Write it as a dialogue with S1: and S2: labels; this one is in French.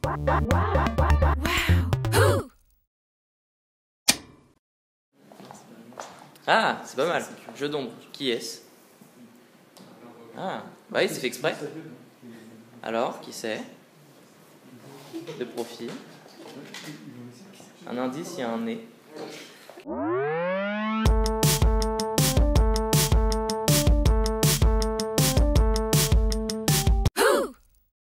S1: Ah, c'est pas mal. Jeu d'ombre. Qui est-ce? Ah, bah oui, c'est fait exprès. Alors, qui c'est? De profil. Un indice, il y a un nez.